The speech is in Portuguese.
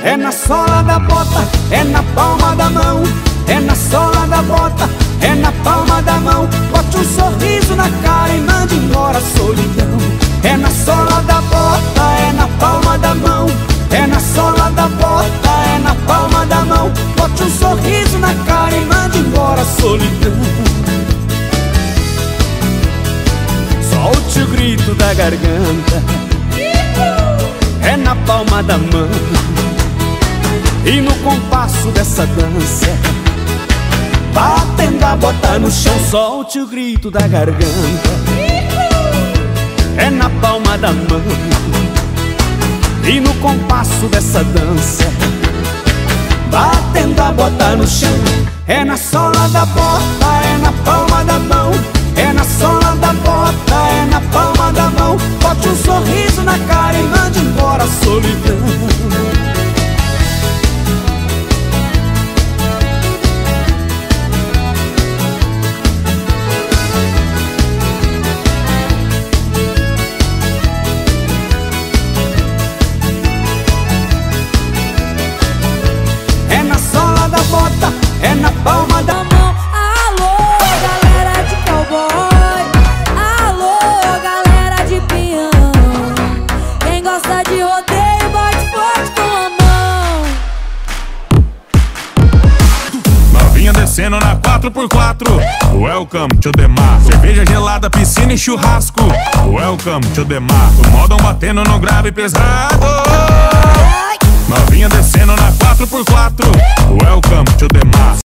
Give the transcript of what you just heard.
É na sola da bota, é na palma da mão. É na sola da bota, é na palma da mão. Bote um sorriso na cara e mande embora a solidão. É na sola da bota, é na palma da mão. É na sola da bota, é na palma da mão. Bote um sorriso na cara e mande embora a solidão. Solte o grito da garganta, é na palma da mão. E no compasso dessa dança, batendo a bota no chão, solte o grito da garganta, é na palma da mão. E no compasso dessa dança, batendo a bota no chão. É na sola da bota, é na palma da mão. É na sola da bota, é na palma da mão. Bote um sorriso na cara e mande embora a solidão. É na palma da mão. Alô, galera de cowboy. Alô, galera de peão. Quem gosta de rodeio, bote forte com a mão. Novinha descendo na 4x4. Welcome to the mar. Cerveja gelada, piscina e churrasco. Welcome to the mar. O modão batendo no grave pesado. Novinha descendo na 4x4. Welcome to the mar.